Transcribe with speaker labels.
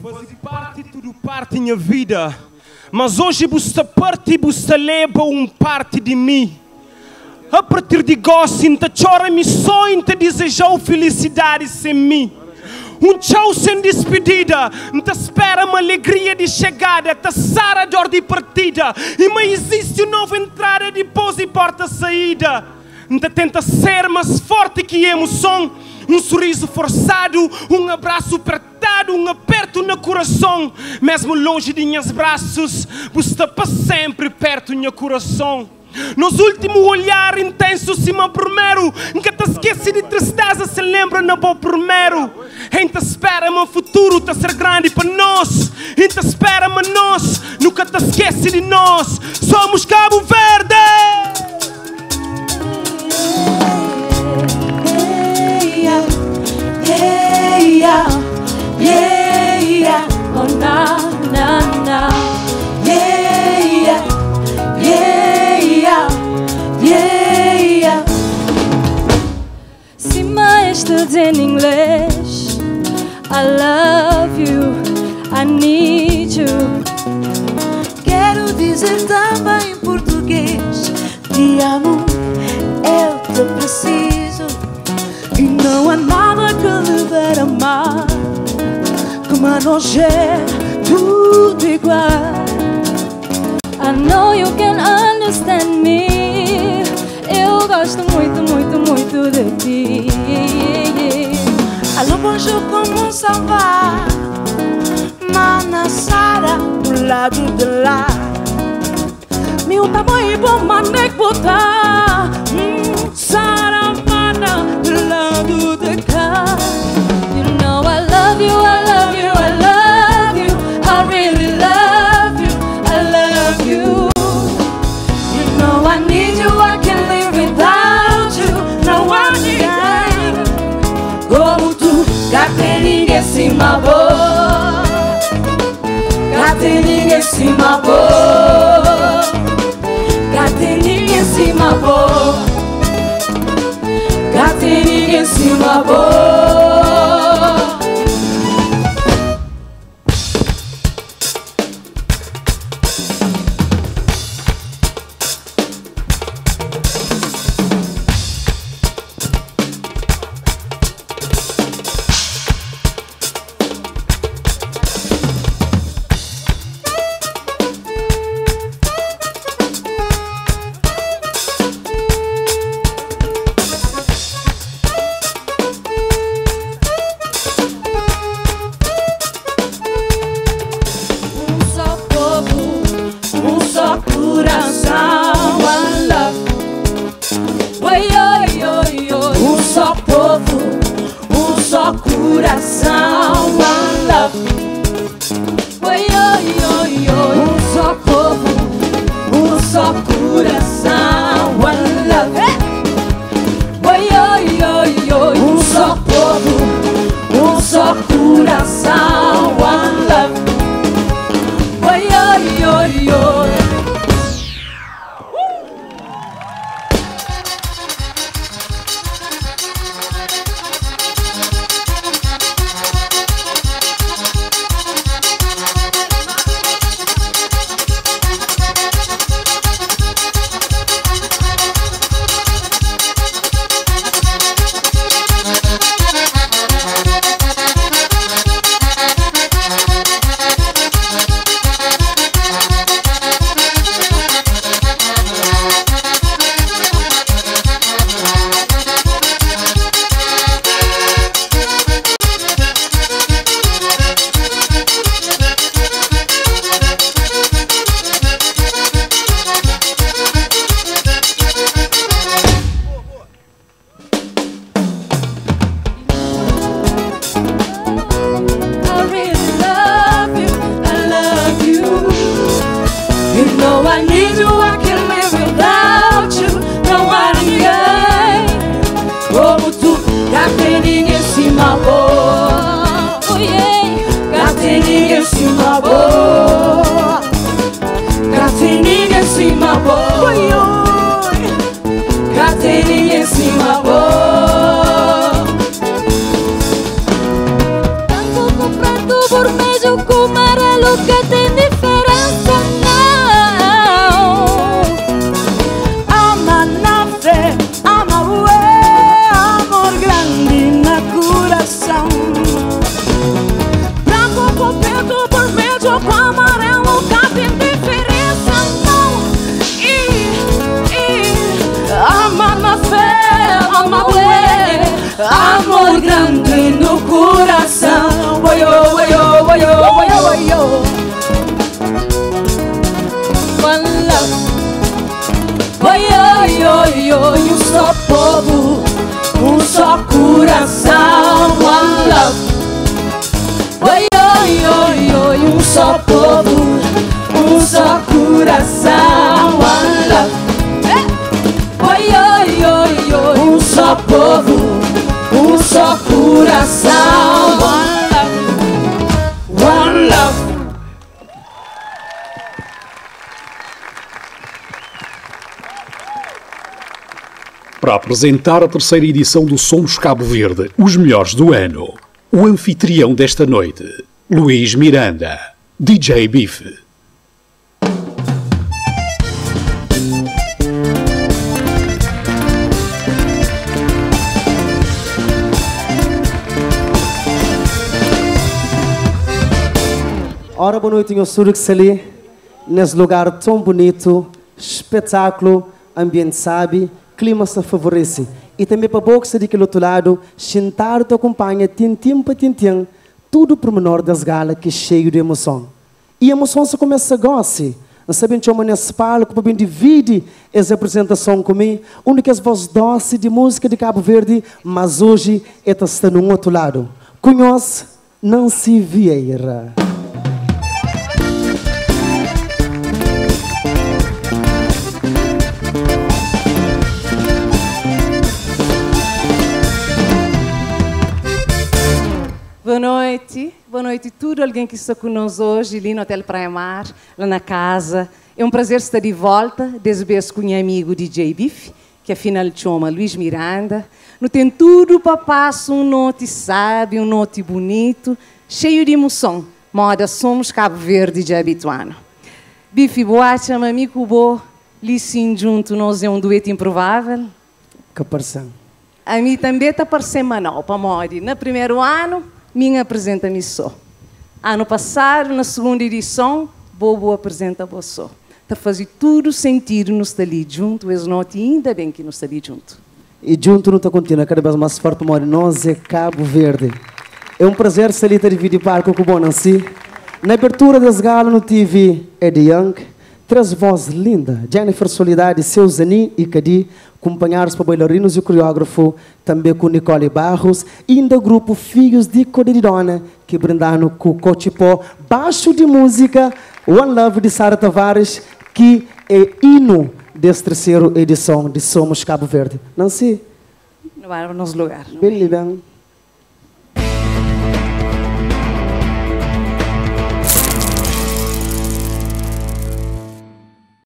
Speaker 1: Fazia parte, tudo parte minha vida. Mas hoje você parte e você leva parte de mim. A partir de agora, sinta chora me sonho, te desejou felicidade sem mim. Tchau sem despedida, te espera uma alegria de chegada, te sara dor de partida. E mas existe uma nova entrada depois e porta saída. Te tenta ser mais forte que a emoção. Sorriso forçado, abraço apertado, aperto no coração. Mesmo longe de meus braços, você está para sempre perto do meu coração. Nos últimos olhar intenso, cima primeiro, nunca te esquece de tristeza, se lembra no bom primeiro. Ainda espera meu futuro tá ser grande para nós. Ainda espera mas nós, nunca te esquece de nós. Somos Cabo Verde.
Speaker 2: Oh na na na, Se maestros em inglês, I love you, I need you.
Speaker 3: Quero dizer também em português, te amo, eu te preciso.
Speaker 2: E não há nada que dever amar como a nós é tudo igual. I know you can understand me. Eu gosto muito, muito, muito de ti.
Speaker 3: Alô, bonjour, como ça va? Mana Sara, do lado de lá.
Speaker 2: Meu tamanho bom, manek botar. Sara, mana, do lado de cá. You know I love you, I love you, I love you. I really love you, I love you. You know I need you, I can't live without you. No one can.
Speaker 3: Como tu, gata ninguém se mabou. Gata ninguém se mabou. Gata ninguém se mabou. Gata ninguém se mabou.
Speaker 2: Tanto comprar preto, vermelho com amarelo que tem diferença não.
Speaker 3: Ama na fé, ama o amor grande na coração.
Speaker 2: Branco com preto, vermelho com amarelo que tem diferença não.
Speaker 3: Ama na fé, ama o amor grande no coração. Oi, oi, oi, oi, oi, oi, oi.
Speaker 2: One love,
Speaker 3: Oi, oi, oi, oi, um só povo, um só coração. One love. Oi, oi, oi, oi, um só povo, um só coração. One love. Oi, oi, oi, oi, um só povo, um só coração. One love. One love.
Speaker 4: Para apresentar a terceira edição do Somos Cabo Verde, os melhores do ano, o anfitrião desta noite, Luís Miranda, DJ Bife.
Speaker 5: Ora, boa noite, eu sou ali, nesse lugar tão bonito, espetáculo, ambiente sabe, clima se favorece. E também para boxa de aquele outro lado, sentar te acompanha, tintim para tintim, tudo por menor das galas que é cheio de emoção. E a emoção se começa a gostar. Não sabem como nesse palco, para dividir essa apresentação comigo, única voz doce de música de Cabo Verde, mas hoje está no outro lado. Conhece Nancy Vieira.
Speaker 6: Boa noite a tudo alguém que está conosco hoje ali no Hotel Praia Mar, lá na casa. É um prazer estar de volta, desse vez com meu amigo DJ Bife, que afinal chama Luís Miranda. Não tem tudo para passar um noite sábio, um noite bonito, cheio de emoção. Moda somos Cabo Verde de habituano. Bife boa, chama amigo bo, ali sim junto nós é um dueto improvável.
Speaker 5: Que parção.
Speaker 6: A mim também está parecendo manual para moda. No primeiro ano minha apresenta-me só. Ano passado, na segunda edição, Bobo apresenta você. Está fazendo tudo sentido nos estar ali junto, mas não ainda bem que nos está ali junto.
Speaker 5: E junto não está continua cada vez mais forte, mora nós é Cabo Verde. É um prazer estar ali dividir palco com o Bonanci. Na abertura das galas no TV, Eddie Young, três vozes lindas, Jennifer Soledade, Seu Zani e Cadi, acompanhados por bailarinos e coreógrafo, também com Nicole Barros, e ainda o grupo Filhos de Codidona, que brindaram com o Cochipó, baixo de música, One Love de Sara Tavares, que é hino desta terceira edição de Somos Cabo Verde. Nancy?
Speaker 6: Não vai no nosso lugar.
Speaker 5: Bem, bem.